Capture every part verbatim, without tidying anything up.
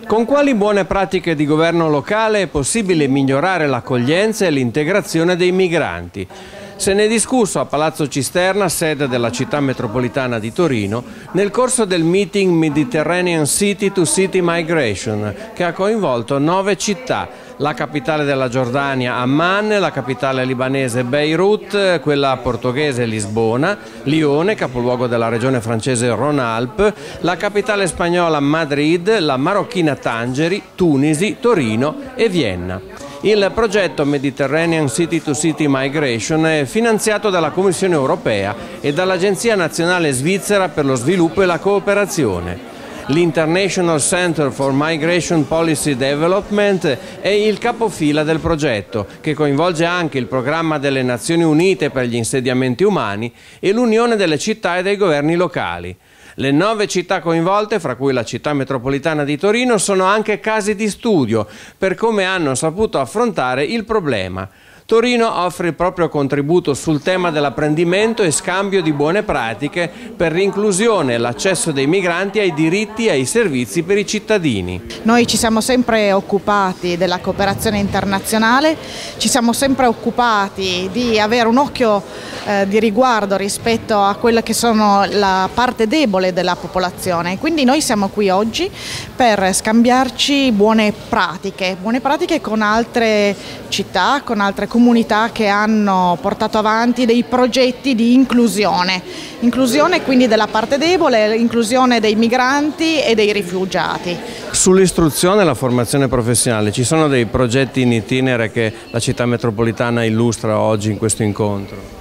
Con quali buone pratiche di governo locale è possibile migliorare l'accoglienza e l'integrazione dei migranti? Se ne è discusso a Palazzo Cisterna, sede della città metropolitana di Torino, nel corso del meeting Mediterranean City to City Migration, che ha coinvolto nove città: la capitale della Giordania Amman, la capitale libanese Beirut, quella portoghese Lisbona, Lione, capoluogo della regione francese Rhône-Alpes, la capitale spagnola Madrid, la marocchina Tangeri, Tunisi, Torino e Vienna. Il progetto Mediterranean City to City Migration è finanziato dalla Commissione europea e dall'Agenzia Nazionale Svizzera per lo Sviluppo e la Cooperazione. L'International Center for Migration Policy Development è il capofila del progetto, che coinvolge anche il programma delle Nazioni Unite per gli insediamenti umani e l'Unione delle città e dei governi locali. Le nove città coinvolte, fra cui la città metropolitana di Torino, sono anche casi di studio per come hanno saputo affrontare il problema. Torino offre il proprio contributo sul tema dell'apprendimento e scambio di buone pratiche per l'inclusione e l'accesso dei migranti ai diritti e ai servizi per i cittadini. Noi ci siamo sempre occupati della cooperazione internazionale, ci siamo sempre occupati di avere un occhio eh, di riguardo rispetto a quella che sono la parte debole della popolazione. Quindi noi siamo qui oggi per scambiarci buone pratiche, buone pratiche con altre città, con altre comunità comunità che hanno portato avanti dei progetti di inclusione, inclusione quindi della parte debole, inclusione dei migranti e dei rifugiati. Sull'istruzione e la formazione professionale ci sono dei progetti in itinere che la città metropolitana illustra oggi in questo incontro?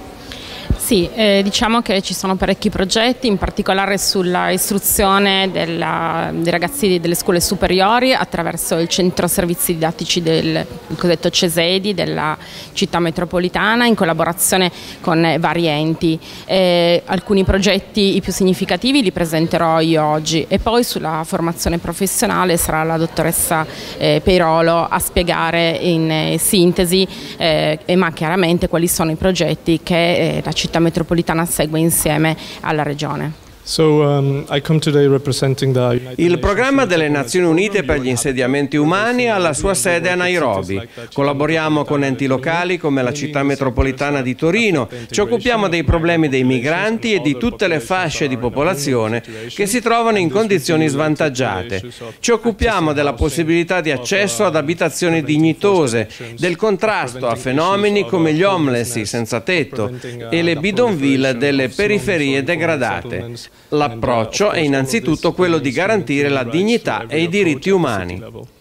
Sì, eh, diciamo che ci sono parecchi progetti, in particolare sulla istruzione della, dei ragazzi delle scuole superiori attraverso il centro servizi didattici del il cosiddetto CESEDI della città metropolitana, in collaborazione con vari enti. Eh, alcuni progetti, i più significativi, li presenterò io oggi, e poi sulla formazione professionale sarà la dottoressa eh, Peirolo a spiegare in eh, sintesi eh, e ma chiaramente quali sono i progetti che eh, la città metropolitana segue insieme alla regione. Il programma delle Nazioni Unite per gli insediamenti umani ha la sua sede a Nairobi. Collaboriamo con enti locali come la città metropolitana di Torino, ci occupiamo dei problemi dei migranti e di tutte le fasce di popolazione che si trovano in condizioni svantaggiate. Ci occupiamo della possibilità di accesso ad abitazioni dignitose, del contrasto a fenomeni come gli homeless, i senza tetto, e le bidonville delle periferie degradate. L'approccio è innanzitutto quello di garantire la dignità e i diritti umani.